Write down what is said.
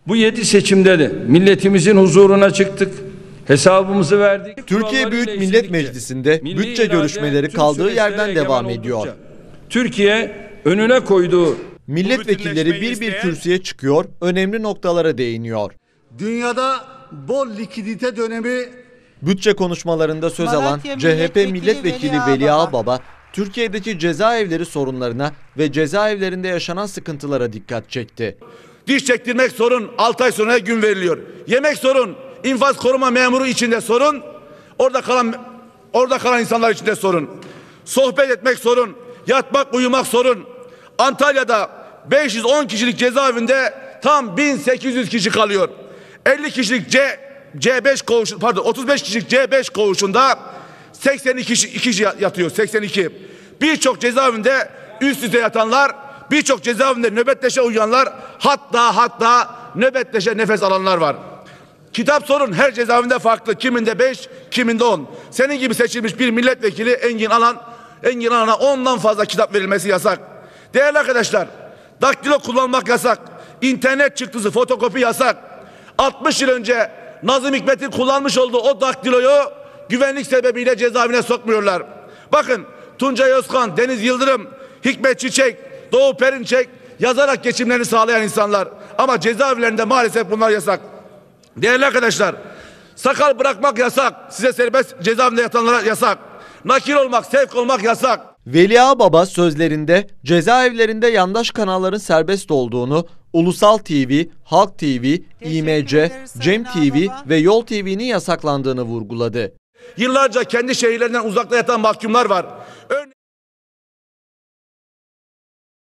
Bu 7 seçimde de milletimizin huzuruna çıktık. Hesabımızı verdik. Türkiye Büyük Millet Meclisi'nde bütçe görüşmeleri kaldığı yerden devam ediyor. Türkiye önüne koyduğu milletvekilleri bir kürsüye çıkıyor, önemli noktalara değiniyor. Dünyada bol likidite dönemi. Bütçe konuşmalarında söz alan CHP milletvekili Veli Ağbaba, Türkiye'deki cezaevleri sorunlarına ve cezaevlerinde yaşanan sıkıntılara dikkat çekti. Diş çektirmek sorun, 6 ay sonra gün veriliyor. Yemek sorun, infaz koruma memuru içinde sorun, orada kalan insanlar içinde sorun. Sohbet etmek sorun, yatmak uyumak sorun. Antalya'da 510 kişilik cezaevinde tam 1800 kişi kalıyor. 50 kişilik C5 koğuş, pardon 35 kişilik C5 koğuşunda 82 kişi yatıyor, 82. Birçok cezaevinde üst üste yatanlar, birçok cezaevinde nöbetleşe uyuyanlar, hatta nöbetleşe nefes alanlar var. Kitap sorun her cezaevinde farklı. Kiminde 5, kiminde 10. Senin gibi seçilmiş bir milletvekili Engin Alan'a 10'dan fazla kitap verilmesi yasak. Değerli arkadaşlar, daktilo kullanmak yasak. İnternet çıktısı, fotokopi yasak. 60 yıl önce Nazım Hikmet'in kullanmış olduğu o daktiloyu güvenlik sebebiyle cezaevine sokmuyorlar. Bakın Tuncay Özkan, Deniz Yıldırım, Hikmet Çiçek, Doğu Perinçek yazarak geçimlerini sağlayan insanlar. Ama cezaevlerinde maalesef bunlar yasak. Değerli arkadaşlar, sakal bırakmak yasak. Size serbest cezaevinde yatanlara yasak. Nakil olmak, sevk olmak yasak. Veli Ağbaba sözlerinde cezaevlerinde yandaş kanalların serbest olduğunu, Ulusal TV, Halk TV, İMC, Cem TV ve Yol TV'nin yasaklandığını vurguladı. Yıllarca kendi şehirlerinden uzakta yatan mahkumlar var.